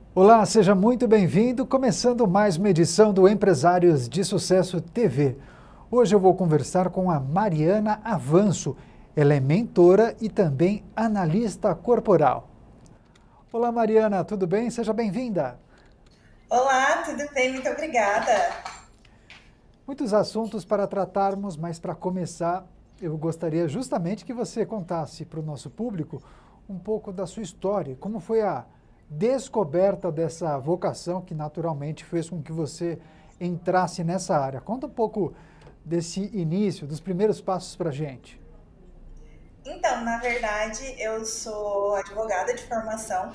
Olá, seja muito bem-vindo. Começando mais uma edição do Empresários de Sucesso TV. Hoje eu vou conversar com a Mariana Avanço. Ela é mentora e também analista corporal. Olá, Mariana, tudo bem? Seja bem-vinda. Olá, tudo bem? Muito obrigada. Muitos assuntos para tratarmos, mas para começar, eu gostaria justamente que você contasse para o nosso público um pouco da sua história, como foi a descoberta dessa vocação que naturalmente fez com que você entrasse nessa área. Conta um pouco desse início, dos primeiros passos para a gente. Então, na verdade, eu sou advogada de formação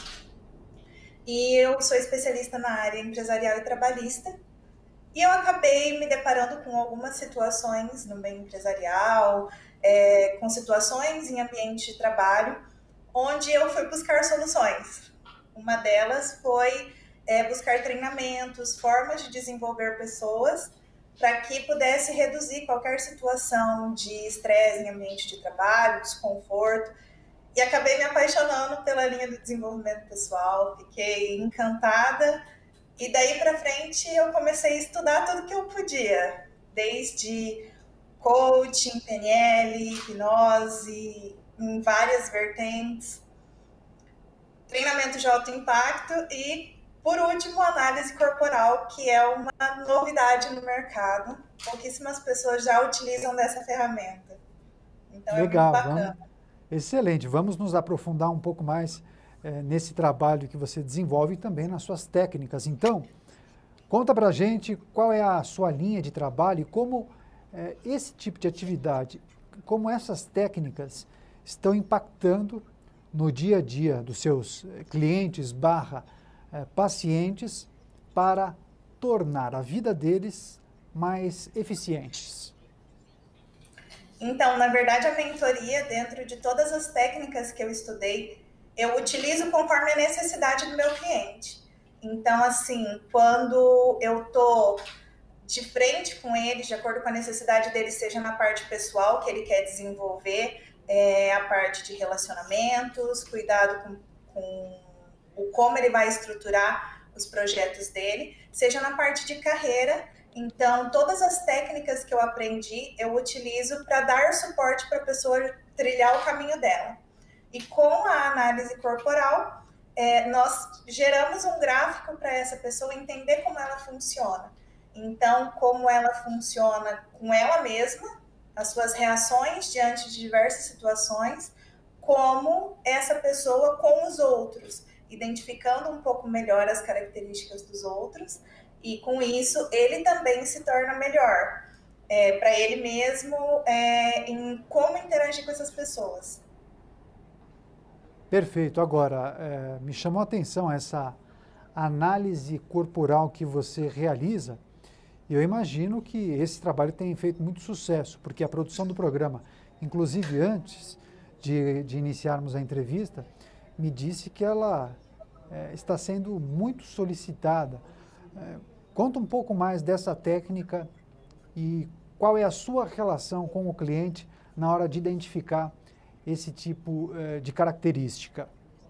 e eu sou especialista na área empresarial e trabalhista. E eu acabei me deparando com algumas situações no meio empresarial, com situações em ambiente de trabalho, onde eu fui buscar soluções. Uma delas foi buscar treinamentos, formas de desenvolver pessoas para que pudesse reduzir qualquer situação de estresse em ambiente de trabalho, desconforto. E acabei me apaixonando pela linha do desenvolvimento pessoal, fiquei encantada e daí para frente eu comecei a estudar tudo que eu podia, desde coaching, PNL, hipnose, em várias vertentes, treinamento de alto impacto e, por último, análise corporal, que é uma novidade no mercado. Pouquíssimas pessoas já utilizam dessa ferramenta. Então é muito Legal, bacana. vamos. Excelente. Vamos nos aprofundar um pouco mais nesse trabalho que você desenvolve e também nas suas técnicas. Então, conta para a gente qual é a sua linha de trabalho e como esse tipo de atividade, como essas técnicas estão impactando no dia a dia dos seus clientes barra pacientes para tornar a vida deles mais eficientes. Então, na verdade, a mentoria, dentro de todas as técnicas que eu estudei, eu utilizo conforme a necessidade do meu cliente. Então, assim, quando eu tô de frente com ele, de acordo com a necessidade dele, seja na parte pessoal que ele quer desenvolver, a parte de relacionamentos, cuidado com o como ele vai estruturar os projetos dele, seja na parte de carreira. Então, todas as técnicas que eu aprendi, eu utilizo para dar suporte para a pessoa trilhar o caminho dela. E com a análise corporal, nós geramos um gráfico para essa pessoa entender como ela funciona. Então, como ela funciona com ela mesma, as suas reações diante de diversas situações, como essa pessoa com os outros, identificando um pouco melhor as características dos outros, e com isso ele também se torna melhor para ele mesmo em como interagir com essas pessoas. Perfeito. Agora, me chamou a atenção essa análise corporal que você realiza. E eu imagino que esse trabalho tem feito muito sucesso, porque a produção do programa, inclusive antes de iniciarmos a entrevista, me disse que ela está sendo muito solicitada. Conta um pouco mais dessa técnica e qual é a sua relação com o cliente na hora de identificar esse tipo de característica.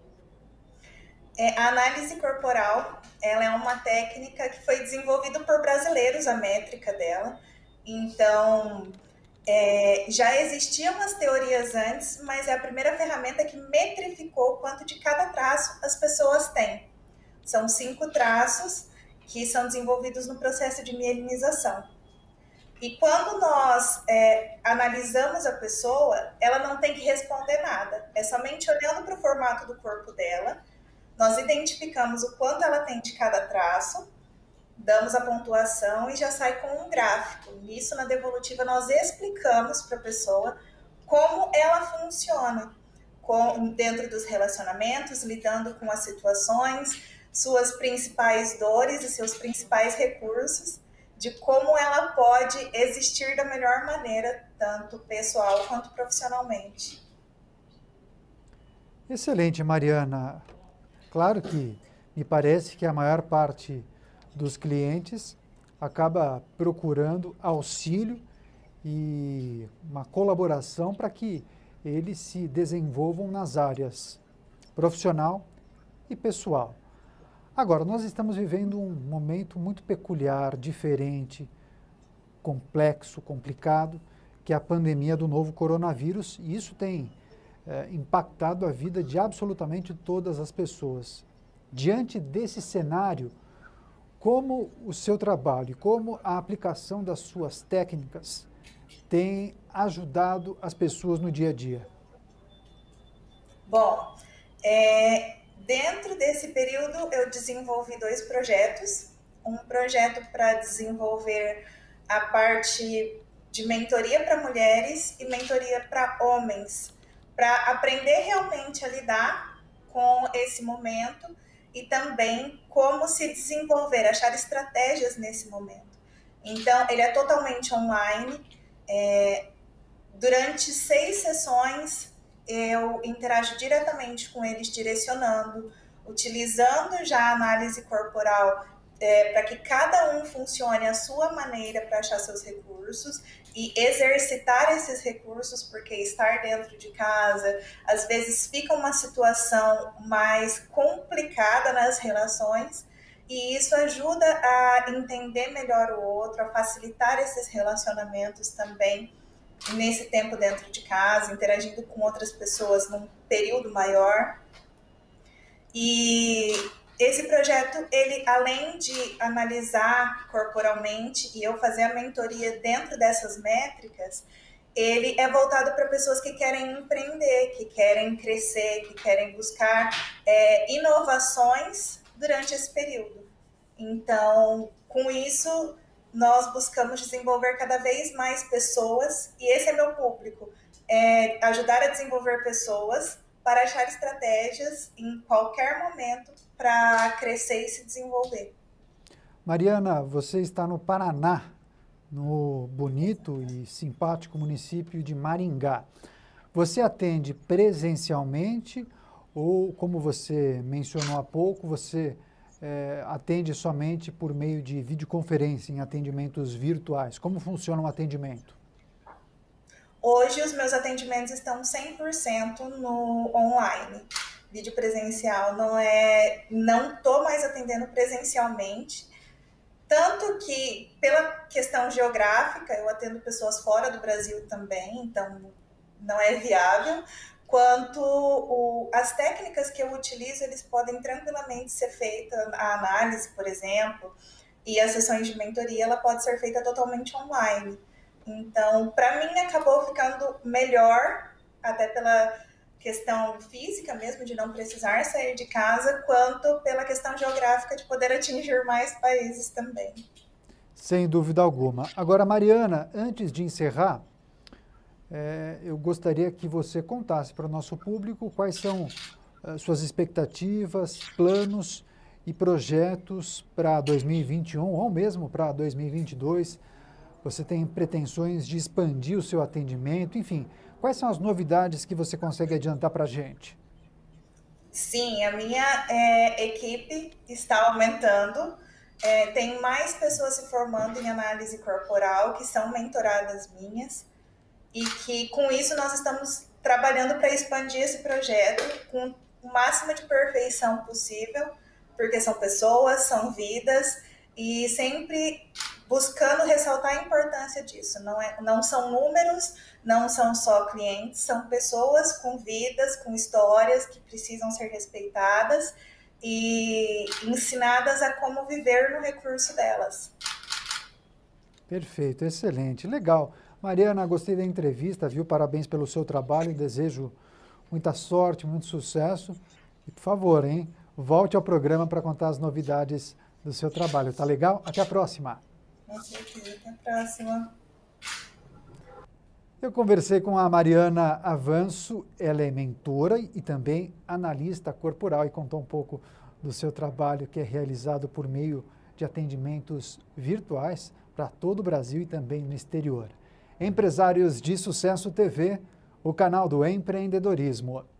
A análise corporal, ela é uma técnica que foi desenvolvida por brasileiros, a métrica dela. Então, já existiam as teorias antes, mas é a primeira ferramenta que metrificou quanto de cada traço as pessoas têm. São 5 traços que são desenvolvidos no processo de mielinização. E quando nós analisamos a pessoa, ela não tem que responder nada. É somente olhando para o formato do corpo dela, nós identificamos o quanto ela tem de cada traço, damos a pontuação e já sai com um gráfico. Nisso, na devolutiva, nós explicamos para a pessoa como ela funciona dentro dos relacionamentos, lidando com as situações, suas principais dores e seus principais recursos, de como ela pode existir da melhor maneira, tanto pessoal quanto profissionalmente. Excelente, Mariana. Claro que me parece que a maior parte dos clientes acaba procurando auxílio e uma colaboração para que eles se desenvolvam nas áreas profissional e pessoal. Agora, nós estamos vivendo um momento muito peculiar, diferente, complexo, complicado, que é a pandemia do novo coronavírus, e isso tem impactado a vida de absolutamente todas as pessoas. Diante desse cenário, como o seu trabalho, como a aplicação das suas técnicas tem ajudado as pessoas no dia a dia? Bom, dentro desse período eu desenvolvi 2 projetos. Um projeto para desenvolver a parte de mentoria para mulheres e mentoria para homens, para aprender realmente a lidar com esse momento e também como se desenvolver, achar estratégias nesse momento. Então, ele é totalmente online. Durante 6 sessões, eu interajo diretamente com eles, direcionando, utilizando já a análise corporal para que cada um funcione à sua maneira para achar seus recursos e exercitar esses recursos, porque estar dentro de casa, às vezes fica uma situação mais complicada nas relações, e isso ajuda a entender melhor o outro, a facilitar esses relacionamentos também, nesse tempo dentro de casa, interagindo com outras pessoas num período maior. E esse projeto, ele, além de analisar corporalmente e eu fazer a mentoria dentro dessas métricas, ele é voltado para pessoas que querem empreender, que querem crescer, que querem buscar inovações durante esse período. Então, com isso, nós buscamos desenvolver cada vez mais pessoas, e esse é meu público, ajudar a desenvolver pessoas para achar estratégias em qualquer momento para crescer e se desenvolver. Mariana, você está no Paraná, no bonito e simpático município de Maringá. Você atende presencialmente ou, como você mencionou há pouco, você atende somente por meio de videoconferência, em atendimentos virtuais? Como funciona o atendimento? Hoje, os meus atendimentos estão 100% no online. Vídeo presencial não estou mais atendendo presencialmente, tanto que, pela questão geográfica, eu atendo pessoas fora do Brasil também, então não é viável, quanto as técnicas que eu utilizo, eles podem tranquilamente ser feita, a análise, por exemplo, e as sessões de mentoria, ela pode ser feita totalmente online. Então, para mim, acabou ficando melhor, até pela questão física mesmo, de não precisar sair de casa, quanto pela questão geográfica de poder atingir mais países também. Sem dúvida alguma. Agora, Mariana, antes de encerrar, eu gostaria que você contasse para o nosso público quais são suas expectativas, planos e projetos para 2021 ou mesmo para 2022. Você tem pretensões de expandir o seu atendimento, enfim, quais são as novidades que você consegue adiantar para a gente? Sim, a minha equipe está aumentando, tem mais pessoas se formando em análise corporal, que são mentoradas minhas, e que com isso nós estamos trabalhando para expandir esse projeto com o máximo de perfeição possível, porque são pessoas, são vidas, e sempre buscando ressaltar a importância disso. Não são números, não são só clientes, são pessoas com vidas, com histórias que precisam ser respeitadas e ensinadas a como viver no recurso delas. Perfeito, excelente, legal. Mariana, gostei da entrevista, viu? Parabéns pelo seu trabalho e desejo muita sorte, muito sucesso. E, por favor, hein, volte ao programa para contar as novidades do seu trabalho, tá legal? Até a próxima. Com certeza, até a próxima. Eu conversei com a Mariana Avanço, ela é mentora e também analista corporal e contou um pouco do seu trabalho que é realizado por meio de atendimentos virtuais para todo o Brasil e também no exterior. Empresários de Sucesso TV, o canal do empreendedorismo.